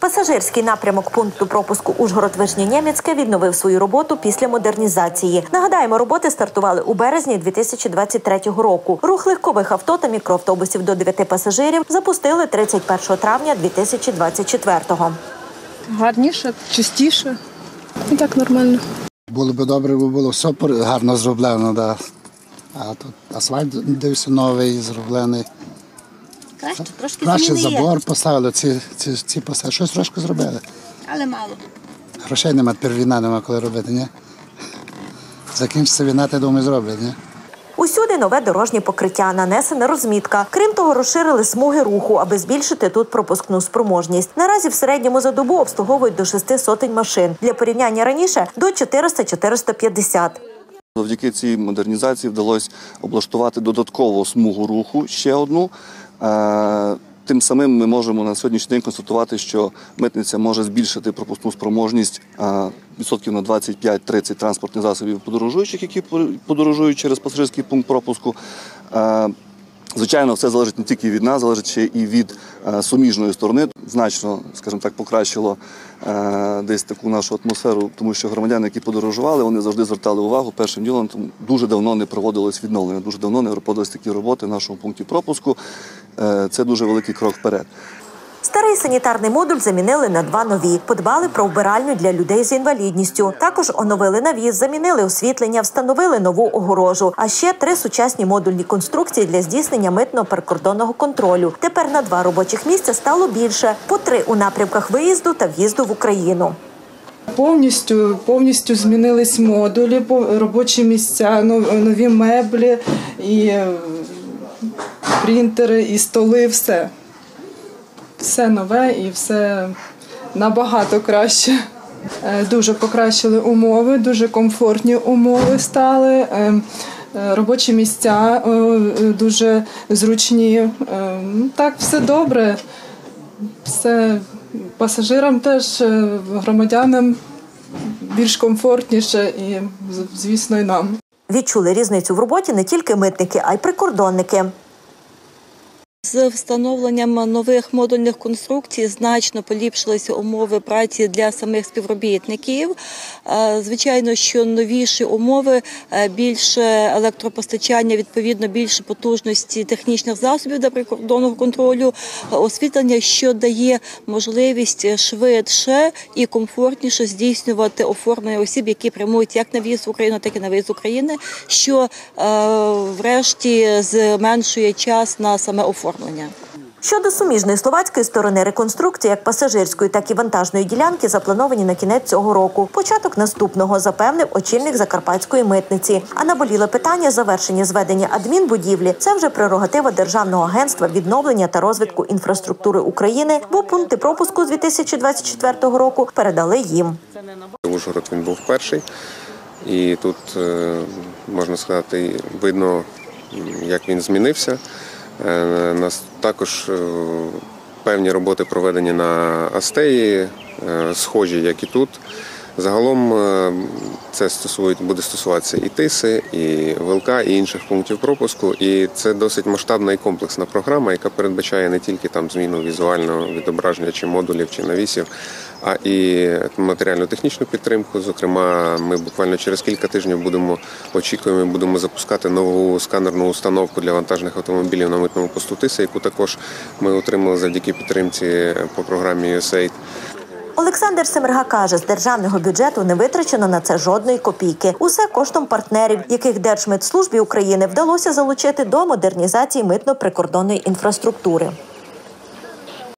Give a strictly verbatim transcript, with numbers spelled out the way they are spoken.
Пасажирський напрямок пункту пропуску Ужгород-Вишнє-Нємецьке відновив свою роботу після модернізації. Нагадаємо, роботи стартували у березні дві тисячі двадцять третього року. Рух легкових авто та мікроавтобусів до дев'яти пасажирів запустили тридцять першого травня дві тисячі двадцять четвертого. Гарніше, чистіше. І так нормально. Було б добре, бо було все гарно зроблено. Да. А тут асфальт дивився новий, зроблений. Краще, трошки Краще зміни є. забор поставили, ці, ці, ці поставили. Щось трошки зробили. Але мало. Грошей нема, тепер війна нема коли робити, ні? Закінчиться війна, ти думаю, зроблять, ні? Усюди нове дорожнє покриття, нанесена розмітка. Крім того, розширили смуги руху, аби збільшити тут пропускну спроможність. Наразі в середньому за добу обслуговують до шести сотень машин. Для порівняння раніше – до чотириста - чотириста п'ятдесят. Завдяки цій модернізації вдалося облаштувати додаткову смугу руху, ще одну. Тим самим ми можемо на сьогоднішній день констатувати, що митниця може збільшити пропускну спроможність відсотків на двадцять п'ять - тридцять транспортних засобів подорожуючих, які подорожують через пасажирський пункт пропуску. Звичайно, все залежить не тільки від нас, залежить ще і від суміжної сторони. Значно, скажімо так, покращило десь таку нашу атмосферу, тому що громадяни, які подорожували, вони завжди звертали увагу першим ділом, тому дуже давно не проводилось відновлення, дуже давно не проводились такі роботи в нашому пункті пропуску. Це дуже великий крок вперед. Старий санітарний модуль замінили на два нові. Подбали про вбиральню для людей з інвалідністю. Також оновили навіс, замінили освітлення, встановили нову огорожу. А ще три сучасні модульні конструкції для здійснення митно-прикордонного контролю. Тепер на два робочих місця стало більше. По три у напрямках виїзду та в'їзду в Україну. Повністю, повністю змінились модулі, робочі місця, нові меблі, і принтери, і столи, все. Все нове і все набагато краще. Дуже покращили умови, дуже комфортні умови стали, робочі місця дуже зручні. Так, все добре, все пасажирам теж, громадянам більш комфортніше і, звісно, і нам. Відчули різницю в роботі не тільки митники, а й прикордонники. З встановленням нових модульних конструкцій значно поліпшилися умови праці для самих співробітників. Звичайно, що новіші умови, більше електропостачання, відповідно більше потужності технічних засобів для прикордонного контролю, освітлення, що дає можливість швидше і комфортніше здійснювати оформлення осіб, які прямують як на в'їзд в Україну, так і на виїзд з України, що врешті зменшує час на саме оформлення. Щодо суміжної словацької сторони, реконструкції як пасажирської, так і вантажної ділянки заплановані на кінець цього року. Початок наступного, запевнив очільник Закарпатської митниці. А наболіле питання завершення зведення адмінбудівлі – це вже прерогатива Державного агентства відновлення та розвитку інфраструктури України, бо пункти пропуску з дві тисячі двадцять четвертого року передали їм. Ужгород він був перший, і тут, можна сказати, видно, як він змінився. У нас також певні роботи проведені на Астеї, схожі, як і тут. Загалом це стосує, буде стосуватися і Тиси, і Вилка, і інших пунктів пропуску. І це досить масштабна і комплексна програма, яка передбачає не тільки там зміну візуального відображення чи модулів, чи навісів, а і матеріально-технічну підтримку. Зокрема, ми буквально через кілька тижнів будемо, очікуємо, будемо запускати нову сканерну установку для вантажних автомобілів на митному посту Тиса, яку також ми отримали завдяки підтримці по програмі ю ес ей ай ді. Олександр Семерга каже, з державного бюджету не витрачено на це жодної копійки. Усе коштом партнерів, яких Держмитслужбі України вдалося залучити до модернізації митно-прикордонної інфраструктури.